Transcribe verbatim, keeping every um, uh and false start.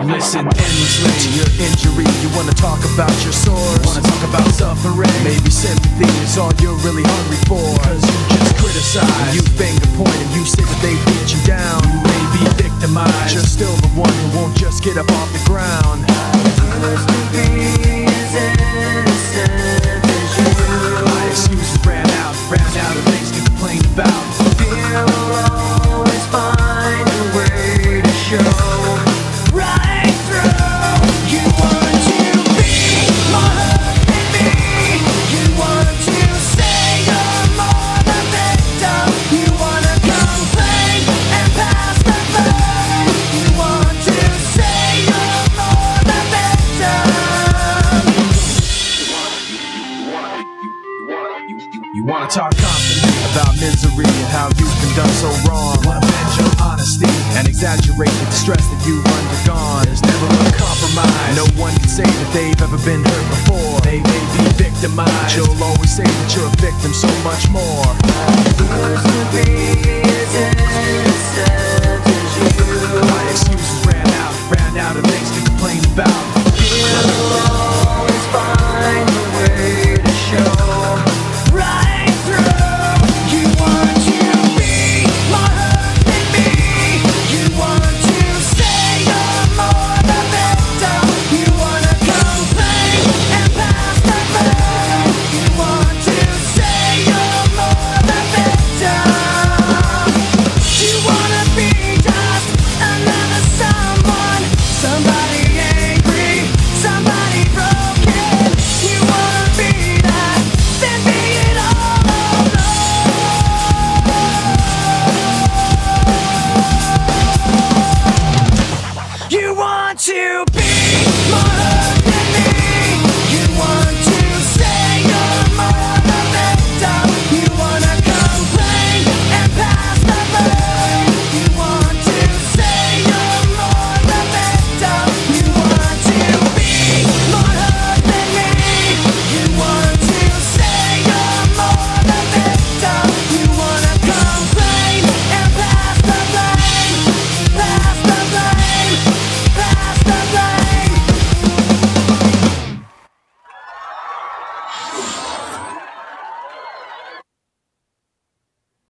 listen endlessly to your injury. You wanna talk about your sores, wanna talk about suffering. Maybe sympathy is all you're really hungry for. Cause you just criticize, you finger point, and you say that they beat you down. You may be victimized, you're still the one who won't just get up off the ground. Used to be as innocent as you. My excuses ran out, ran out of things to complain about. Fear will always find a way to show right through. You want to be more hurt than me. You want to say you're more the victim. You wanna complain and pass the blame. You want to say you're more the victim. You wanna talk confidently about misery and how you've been done so wrong. Wanna vent your honesty and exaggerate the distress that you've undergone. There's never a compromise. No one can say that they've ever been hurt before. They may be victimized. You'll always say that you're a victim so much more. Used to be as innocent as you. My excuses ran out, ran out of things to complain about. Fear will always find a way to show right through. You want to be more hurt than me. You want to say you're more the victim. You wanna complain and pass the blame. You want to say you're more the victim. You wanna be just another someone, somebody angry, somebody broken. You wanna be that, then be it all alone. You want to be